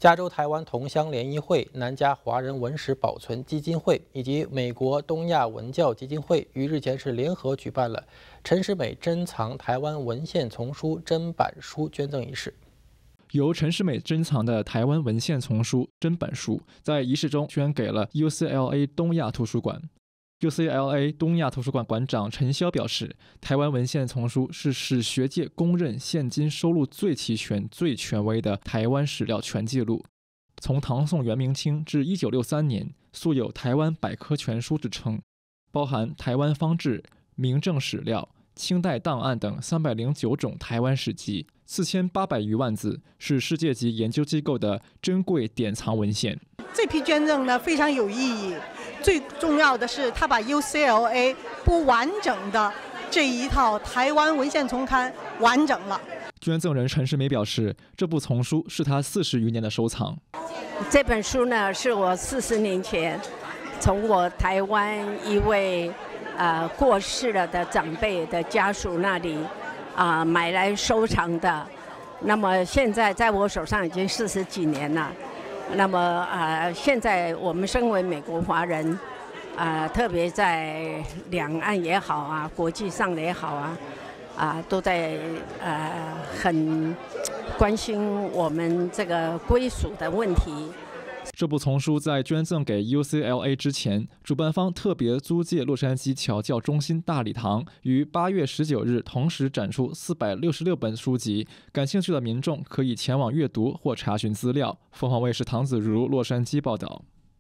加州台湾同乡联谊会、南加华人文史保存基金会以及美国东亚文教基金会于日前是联合举办了陈时美珍藏台湾文献丛书珍版书捐赠仪式。 由陈时美珍藏的台湾文献丛书珍版书，在仪式中捐给了 UCLA 东亚图书馆。UCLA 东亚图书馆馆长陈潇表示，台湾文献丛书是史学界公认现今收录最齐全、最权威的台湾史料全记录。从唐宋元明清至1963年，素有台湾百科全书之称，包含台湾方志、明政史料、清代档案等309种台湾史籍，4800余万字，是世界级研究机构的珍贵典藏文献。 这批捐赠呢非常有意义，最重要的是他把 UCLA 不完整的这一套台湾文献丛刊完整了。 捐赠人陈时美表示，这部丛书是他40余年的收藏。 这本书呢，是我40年前从我台湾一位过世了的长辈的家属那里买来收藏的。那么现在在我手上已经40几年了。那么现在我们身为美国华人，特别在两岸也好啊，国际上也好啊，都在很关心我们这个归属的问题。 这部丛书在捐赠给 UCLA 之前，主办方特别租借洛杉矶侨教中心大礼堂，于8月19日同时展出466本书籍，感兴趣的民众可以前往阅读或查询资料。凤凰卫视唐子如洛杉矶报道。